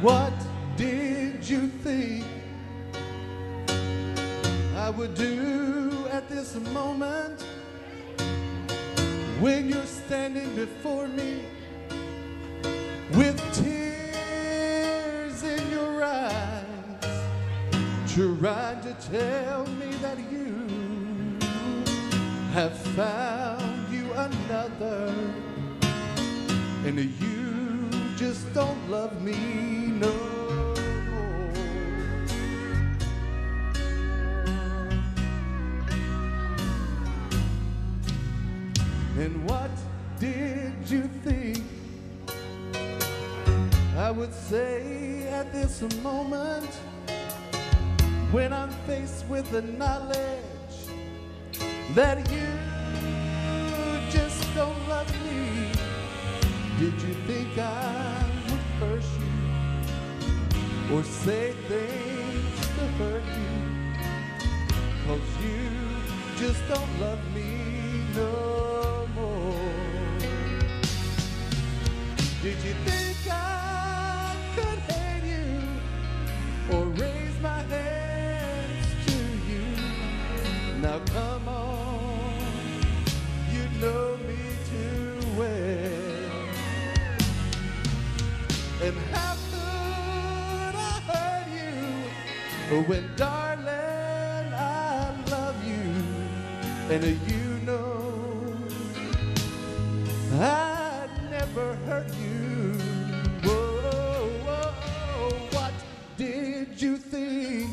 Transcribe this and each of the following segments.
What did you think I would do at this moment when you're standing before me with tears in your eyes, trying to tell me that you have found you another, and you just don't love me no more. And what did you think I would say at this moment when I'm faced with the knowledge that you just don't love me? Did you think I would curse you or say things to hurt you? 'Cause you just don't love me no more. Did you think I could hate you or raise my hands to you? Now come on, you know me too well. And how could I hurt you when, darling, I love you, and you know I'd never hurt you. Whoa, whoa, what did you think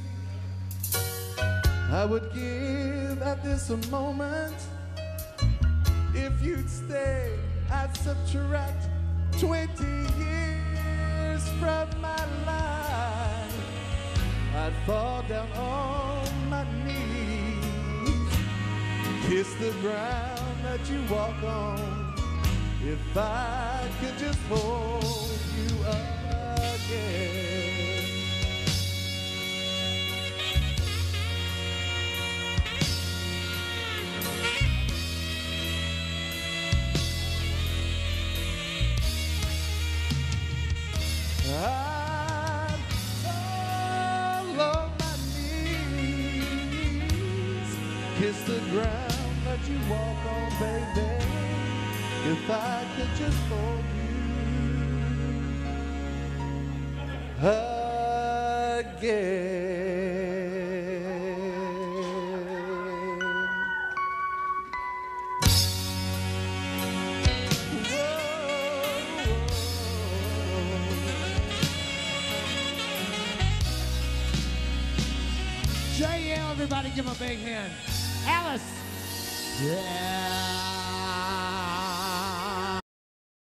I would give at this moment? If you'd stay, I'd subtract 20 years from my life. I'd fall down on my knees, kiss the ground that you walk on, if I could just hold you again. I'm all on my knees, kiss the ground that you walk on, baby, if I could just hold you again. JL, everybody give him a big hand. Alice. Yeah.